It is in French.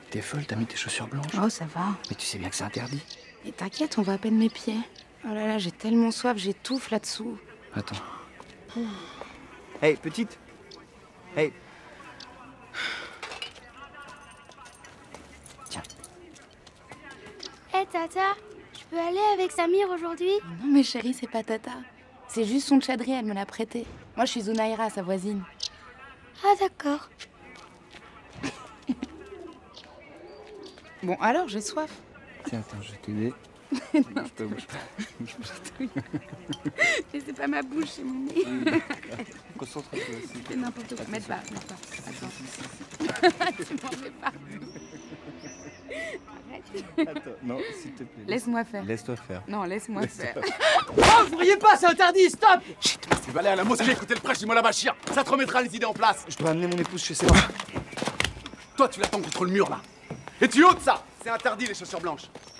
T'es folle, t'as mis tes chaussures blanches. Oh, ça va. Mais tu sais bien que c'est interdit. Et t'inquiète, on voit à peine mes pieds. Oh là là, j'ai tellement soif, j'étouffe là-dessous. Attends. Hey, petite. Hey. Tiens. Hé, Tata, je peux aller avec Samir aujourd'hui? Non mais chérie, c'est pas Tata. C'est juste son tchadri, elle me l'a prêté. Moi, je suis Zunaïra, sa voisine. Ah, d'accord. Bon, alors, j'ai soif. Tiens, attends, je vais t'aider. Non, Je te bouge pas. mais c'est pas ma bouche, c'est mon nez. Concentre-toi aussi. C'est n'importe quoi. Mets pas, mets pas. Attends. Tu m'en fais pas. Arrête. Attends, non, s'il te plaît. Laisse-moi faire. Laisse-toi faire. Non, laisse-moi faire. Oh, vous riez pas, c'est interdit, stop! Chut, tu vas aller à la mosquée écouter le prêche du Mollah Bachir. Ça te remettra les idées en place. Je dois amener mon épouse chez ses parents. Toi, tu l'attends contre le mur, là. Et tu ôtes ça. C'est interdit, les chaussures blanches.